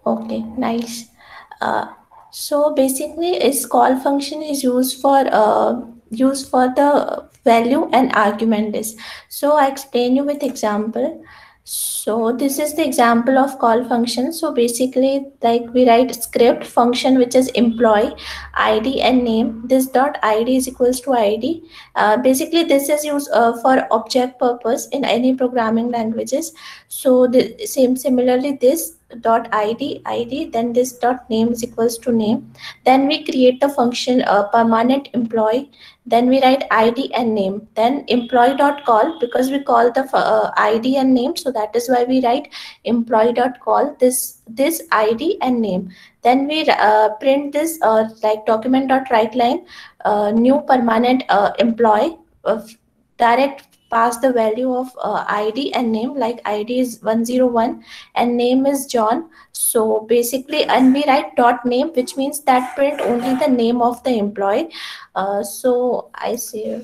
Okay, nice. Uh, so basically, its call function is used for the value and argument is. So I explain you with example. So this is the example of call function. So basically, like we write script function which is employee ID and name. This dot ID is equals to ID. Basically, this is used for object purpose in any programming languages. So the same similarly this dot id, then this dot name is equals to name. Then we create the function permanent employee. Then we write id and name. Then employee dot call, because we call the id and name, so that is why we write employee dot call this id and name. Then we print this like document dot write line new permanent employee direct pass the value of id and name, like id is 101 and name is John. So basically, and we write dot name, which means that print only the name of the employee. So I say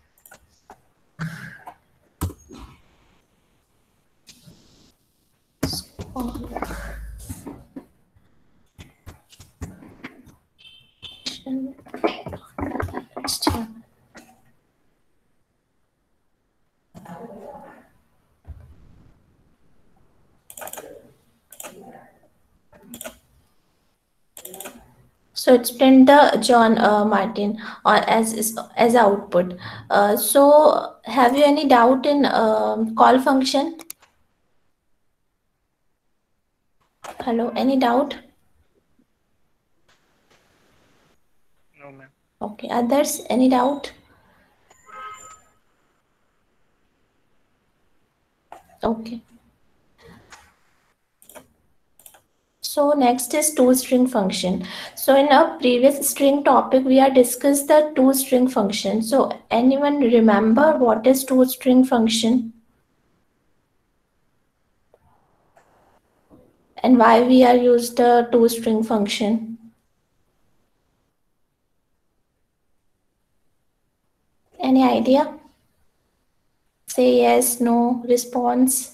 so it's print the John Martin or as output. So have you any doubt in call function? Hello, any doubt? No, ma'am. Okay, others, any doubt? Okay. So next is toString function. So in our previous string topic, we have discussed the toString function. So anyone remember what is toString function and why we are used the toString function? Any idea? Say yes, no, response.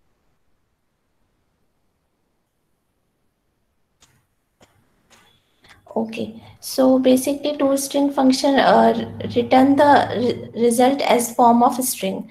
Okay, so basically toString function return the result as form of string.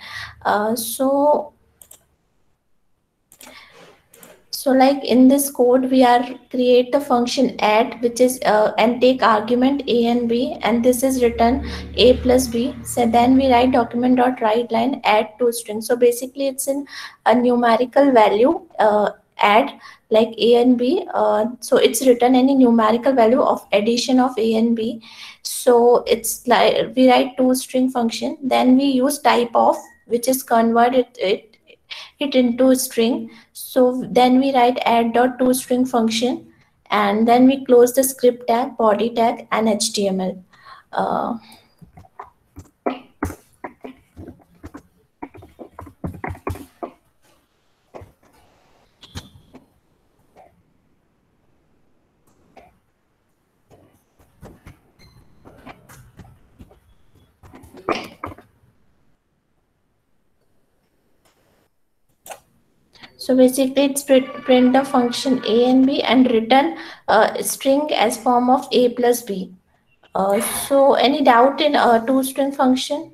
So like in this code, we are create the function add, which is and take argument a and b, and this is written a plus b. So then we write document dot write line add to string. So basically, it's in a numerical value add like a and b. So it's written any numerical value of addition of a and b. So it's like we write to string function. Then we use type of, which is converted it into a string. So then we write add dot toString function, and then we close the script tag, body tag, and HTML. Uh, so basically, it's print the function a and b and return string as form of a plus b. So any doubt in toString function?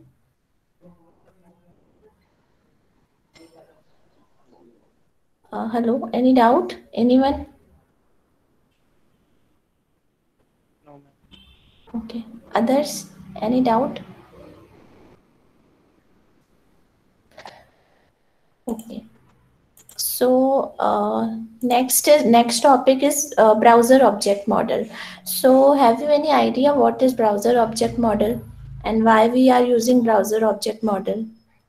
Hello, any doubt? Anyone? No, ma'am. Okay. Others? Any doubt? Okay. So next topic is browser object model. So have you any idea what is browser object model and why we are using browser object model?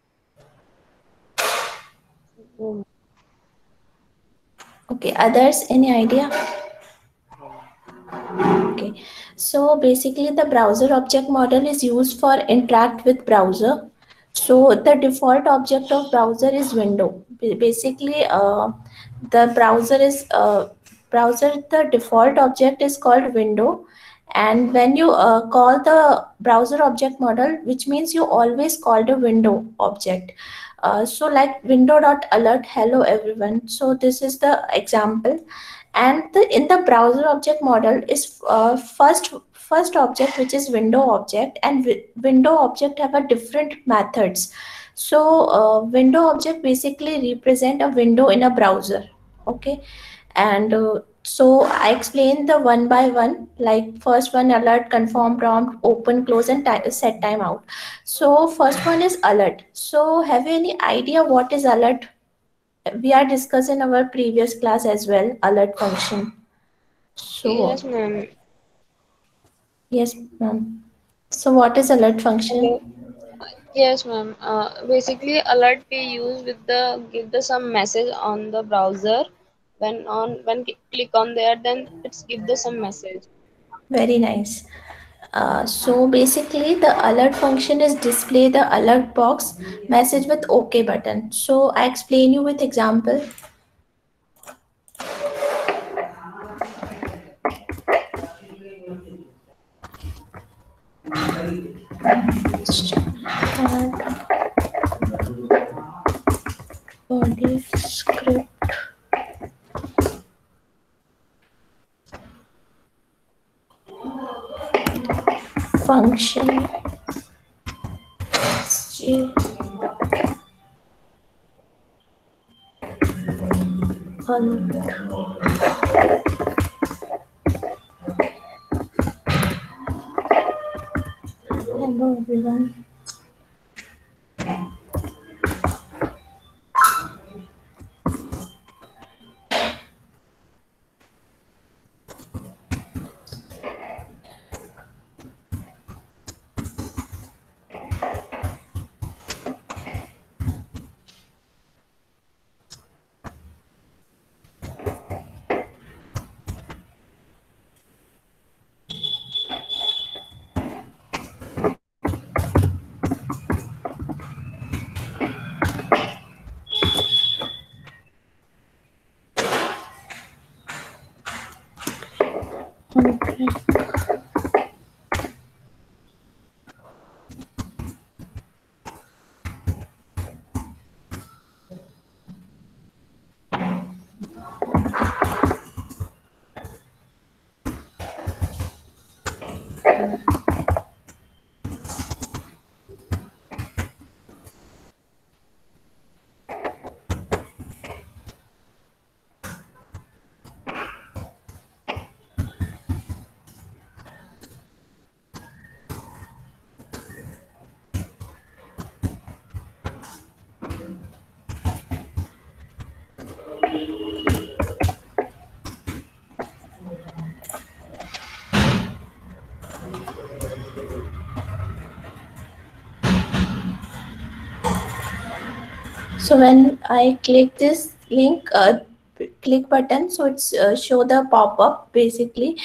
Okay, others, any idea? No, ma'am. Okay, so basically the browser object model is used for interact with browser. So the default object of browser is window. Basically, the browser, the default object is called window. And when you call the browser object model, which means you always call the window object. So like window dot alert hello everyone. So this is the example. And in the browser object model is first object, which is window object, and window object have a different methods. So window object basically represent a window in a browser. Okay. And so I explain the one by one, like first one, alert, confirm, prompt, open, close, and set timeout. So first one is alert. So have you any idea what is alert? We are discussing our previous class as well, alert function. So Yes, ma'am. yes, ma'am. So what is alert Hello. function? Yes, ma'am. Basically, alert we use with the give the some message on the browser. When click on there, then it's give the some message. Very nice. So basically the alert function is display the alert box message with OK button. So I explain you with example. Body script function hello everyone. Okay. So when I click this link, click button, so it's show the pop-up basically,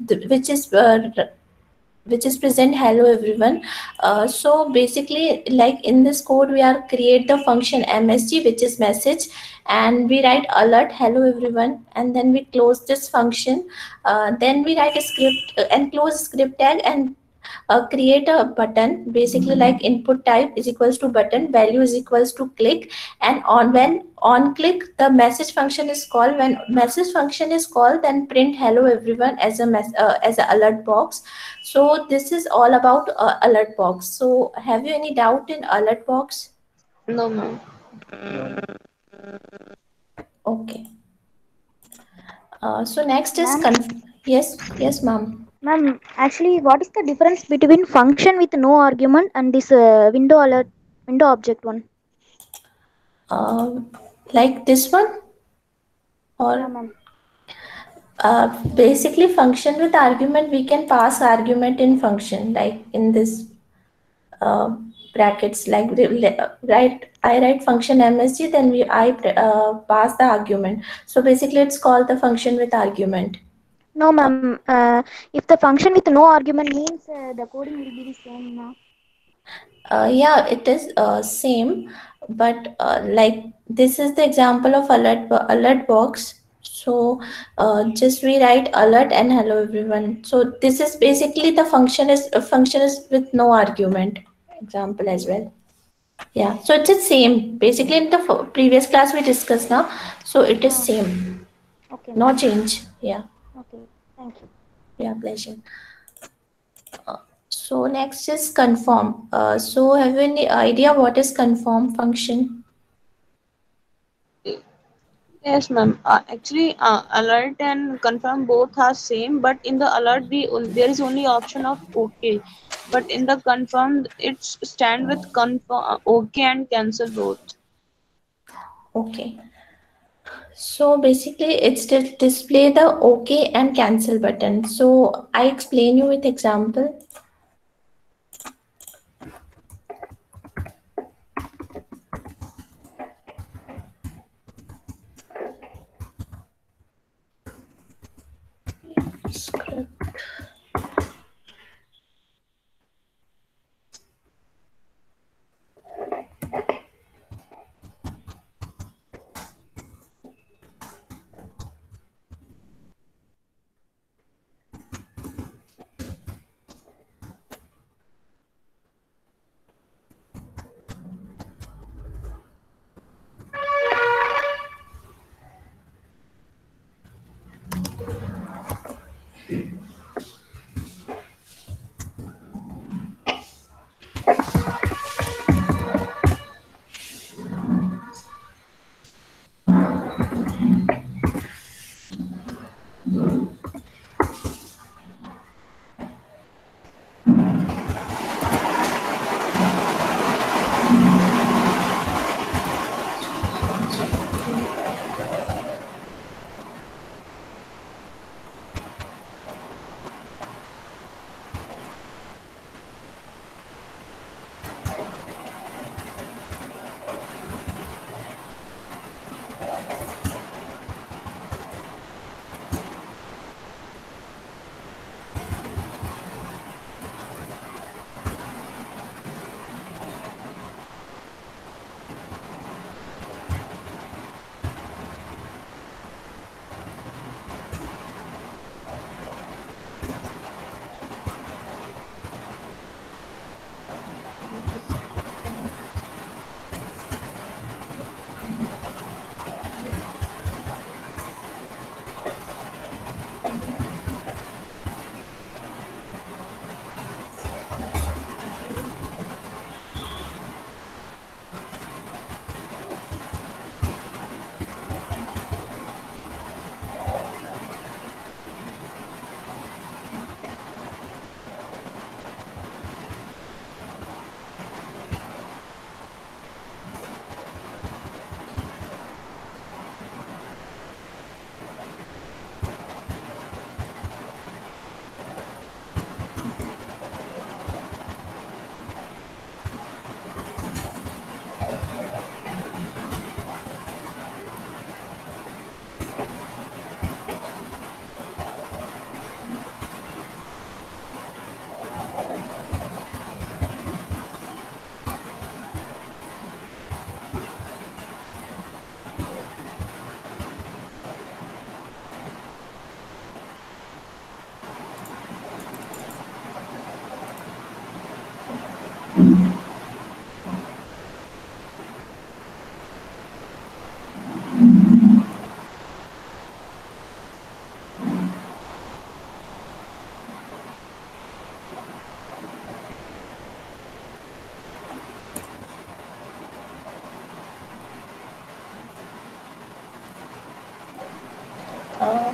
which is present hello everyone. So basically, like in this code, we are create the function msg, which is message, and we write alert hello everyone, and then we close this function. Then we write a script and close script tag, and create a button basically like input type is equals to button, value is equals to click, and on when on click the message function is called. When message function is called, then print hello everyone as as a alert box. So this is all about alert box. So have you any doubt in alert box? No, ma'am. No, ma'am. Okay. So next is Ma'am, yes ma'am. ma'am, actually, what is the difference between function with no argument and this window object one? uh, like this one, Yeah, or ma'am. basically function with argument, we can pass argument in function like in this uh, brackets, like right, I write function msg, then I pass the argument. So basically it's called the function with argument. No, ma'am. If the function with no argument means the coding will be the same now. Yeah, it is same, but like this is the example of alert box. So just we write alert and hello everyone. So this is basically the function is with no argument example as well. Yeah, so it's the same basically in the previous class we discussed now. So it is Yeah. same. Okay, No ma'am. change. Yeah, Okay, thank you. yeah, pleasure. So next is confirm. So have you any idea what is confirm function? Yes, ma'am. Actually, alert and confirm both are same, but in the alert there is only option of OK, but in the confirm it's stand with confirm OK and cancel both. Okay. So basically, it's to display the OK and cancel button. So I explain you with example. Uh,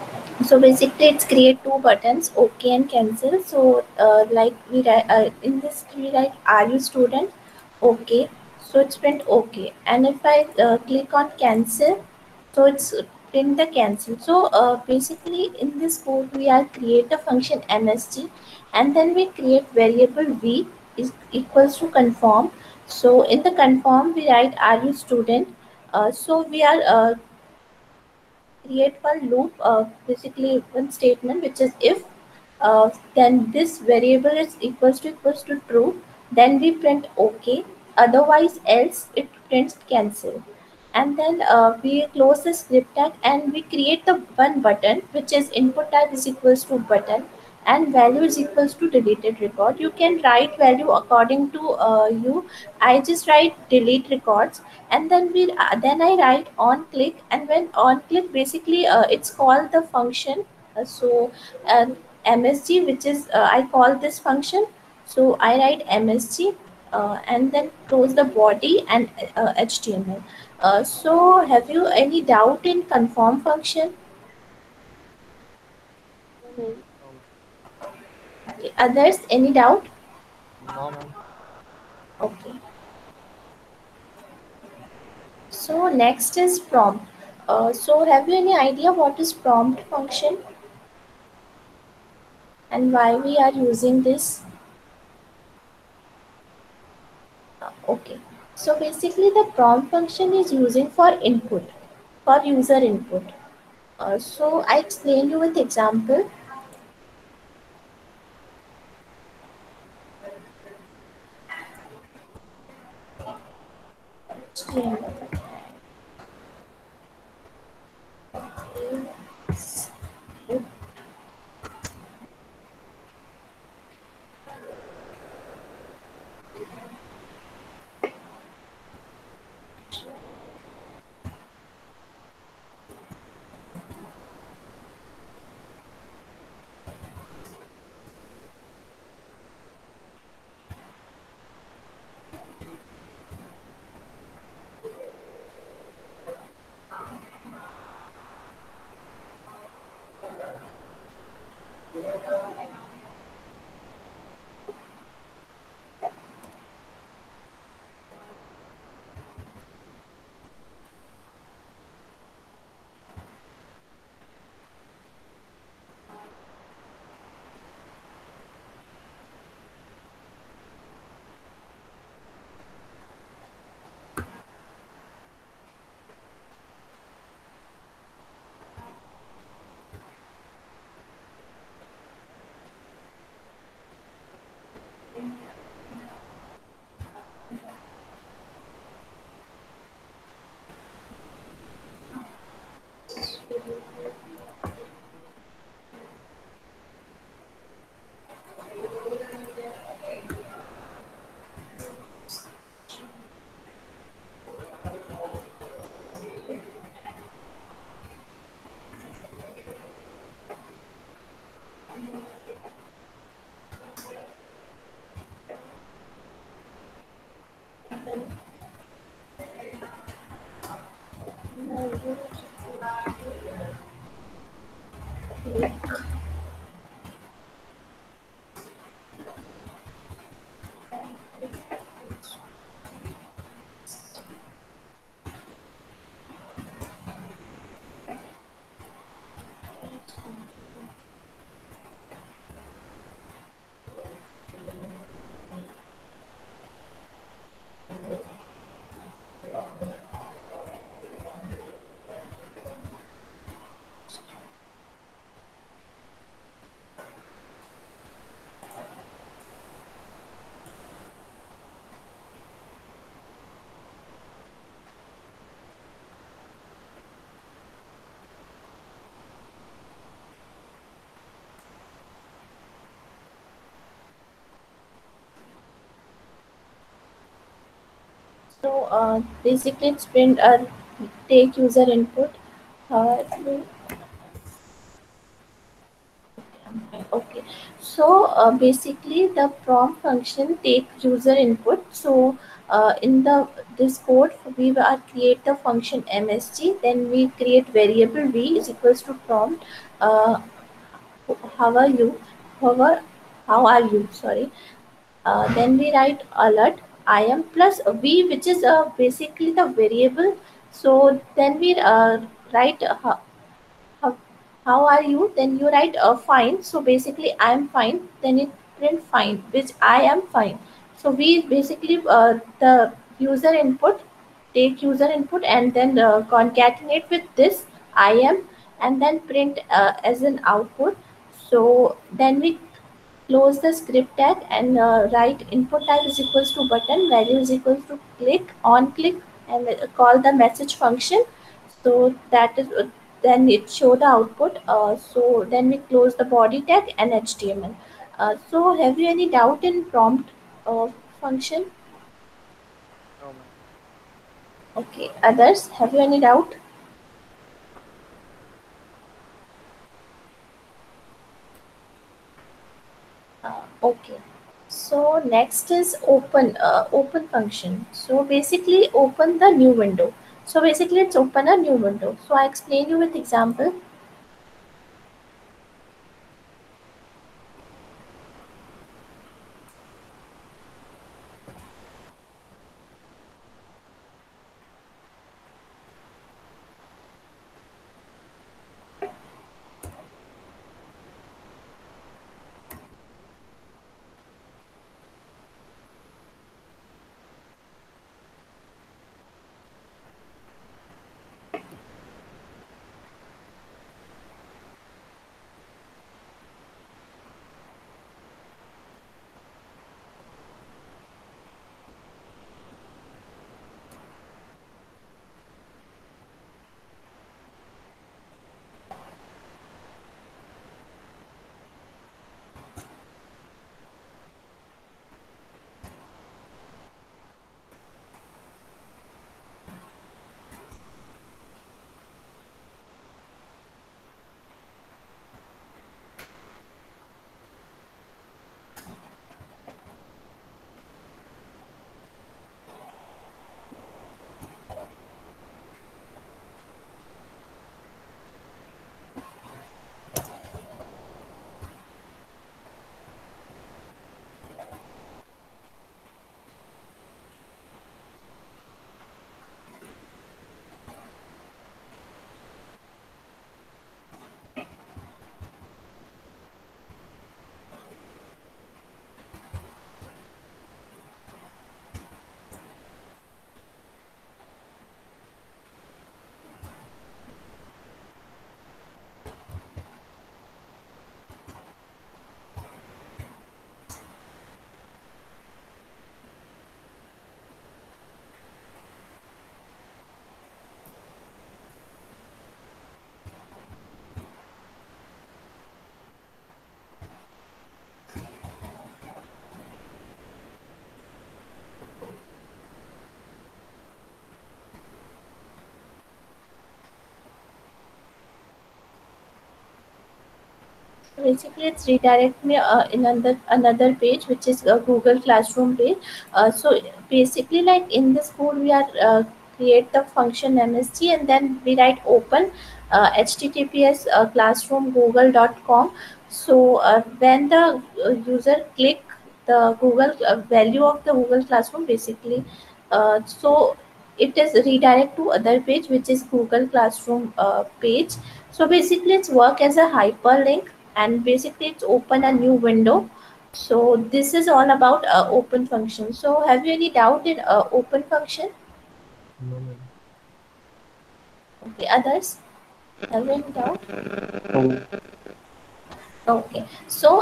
so basically, it's create two buttons, OK and cancel. So like we write in this we write, are you student? OK. So it's print OK. And if I click on cancel, so it's print the cancel. So basically, in this code, we are create a function msg, and then we create variable v is equals to confirm. So in the confirm, we write, are you student? So we are create one loop, basically one statement, which is if then this variable is equals to true, then we print OK. Otherwise, else it prints cancel. And then we close the script tag and we create the one button, which is input type is equals to button, and value is equals to deleted record. You can write value according to you. I just write delete records, and then I write on click, and when on click, basically it's called the function. Uh, MSG, which is I call this function. So I write MSG, and then close the body and HTML. So have you any doubt in conform function? No, No, ma'am. Okay. Others, any doubt? No, ma'am. Okay. So next is prompt. So have you any idea what is prompt function and why we are using this? Okay. So basically the prompt function is using for input, for user input. So I explain you with example. So basically it's print take user input. Uh, okay. So basically the prompt function take user input. So in the this code we are create the function MSG. Then we create variable v is equals to prompt. Uh, how are you? However, how are you? Sorry. Then we write alert IM plus v, which is basically the variable. So then we write how, how are you? Then you write fine. So basically I am fine. Then it print fine, which I am fine. So we basically the user input, take user input and then concatenate with this I am, and then print as an output. So then we close the script tag and write input type is equals to button, value is equals to click, and call the message function. So that is then it show the output. So then we close the body tag and HTML. So have you any doubt in prompt function? No, ma'am. Okay, others, have you any doubt? Okay. So next is open function. So basically open the new window. So basically it's open a new window. So I explain you with example. Basically it's redirect me in another page, which is a Google Classroom page. So basically like in this code we are create the function MSG, and then we write open https classroom google.com. So when the user click the Google value of the Google Classroom, basically so it is redirect to other page, which is Google Classroom page. So basically it's work as a hyperlink, and basically it's open a new window. So this is all about open function. So have you any doubt in open function? No, ma'am. Okay, others, have you any doubt? No. Okay, so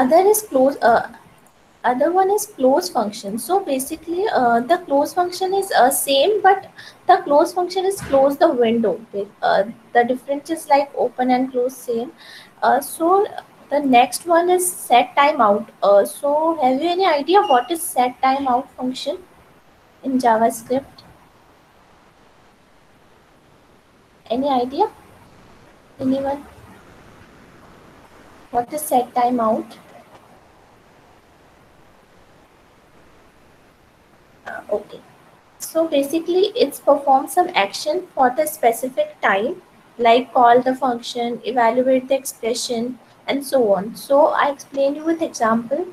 other one is close function. So basically the close function is same, but the close function is close the window. The difference is like open and close same. So the next one is set timeout. So have you any idea what is set timeout function in JavaScript? Any idea? Anyone? What is set timeout? Okay. So basically, it's perform some action for the specific time, like call the function, evaluate the expression, and so on. So I explain you with example.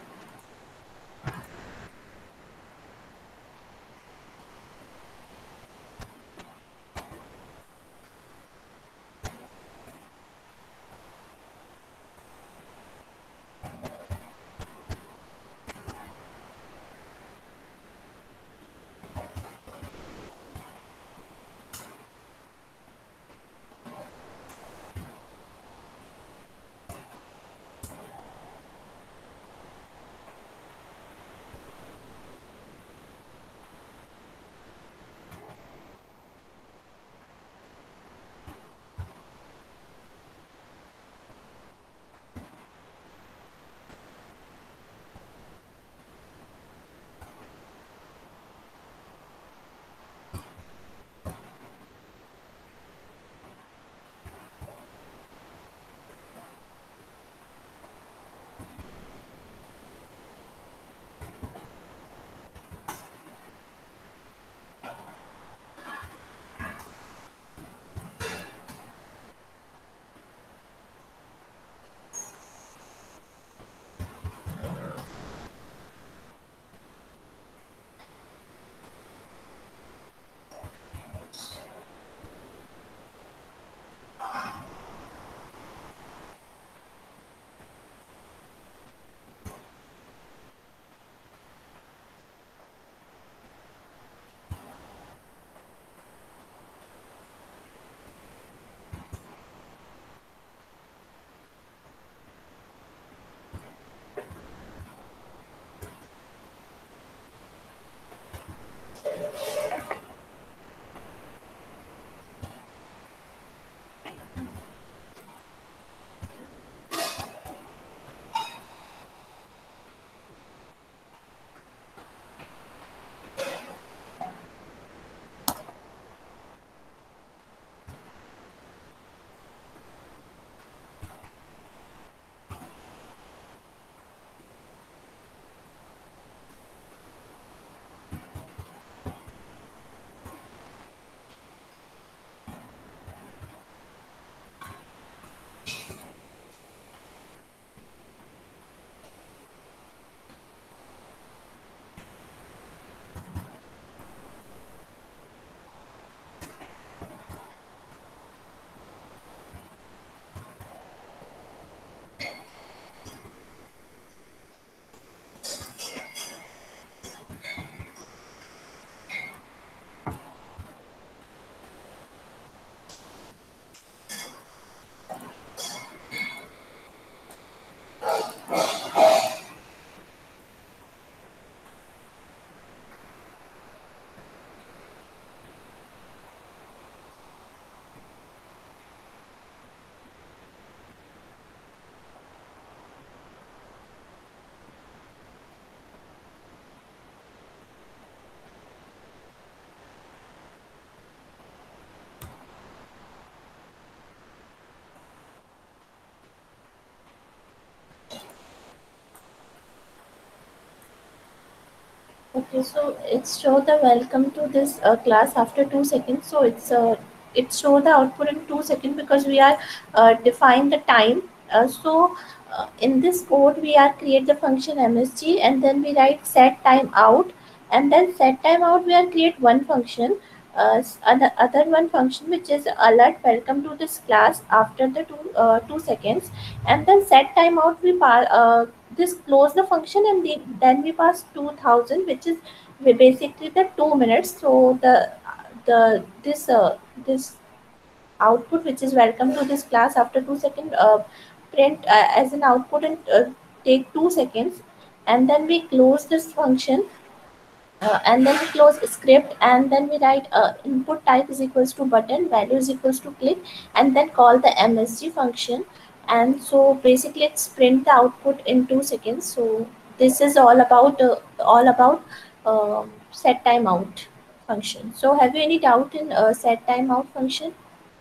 Okay, so it's show the welcome to this class after 2 seconds. So it show the output in 2 seconds because we are define the time. In this code we are create the function MSG and then we write set time out, and then set time out we are create one function, other one function which is alert welcome to this class after the 2 seconds, and then set time out we this close the function and then we pass 2000 which is basically the 2 minutes. So the this output which is welcome to this class after 2 seconds print as an output and take 2 seconds, and then we close this function, and then we close script, and then we write input type is equals to button, value is equals to click, and then call the MSG function. And so basically it's print the output in 2 seconds. So this is all about set timeout function. So have you any doubt in set timeout function?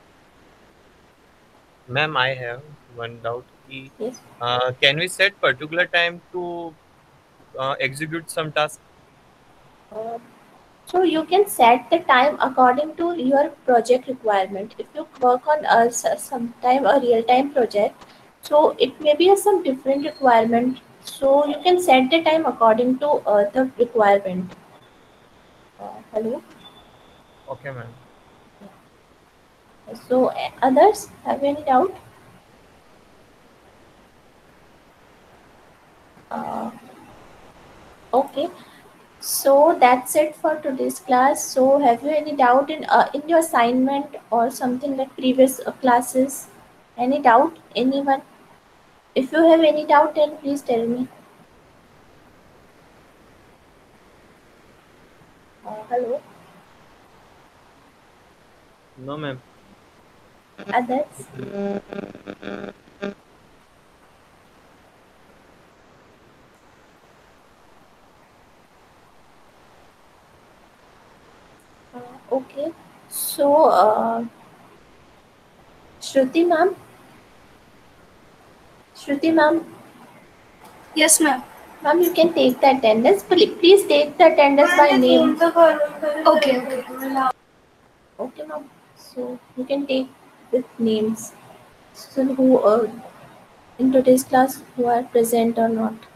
Ma'am, I have one doubt. Yes. Can we set particular time to execute some task? Uh, So you can set the time according to your project requirement. If you work on sometime a real-time project, so it may be some different requirement. So you can set the time according to the requirement. Hello. Okay, ma'am. So others have any doubt? Uh, okay. So that's it for today's class. So have you any doubt in your assignment or something like previous classes? Any doubt? Anyone? If you have any doubt, then please tell me. Hello, No, ma'am. others? Okay. So, Shruti ma'am, Yes, ma'am. ma'am, you can take the attendance. Please take the attendance by name. Okay, okay. Okay, ma'am. So you can take with names. So who in today's class who are present or not.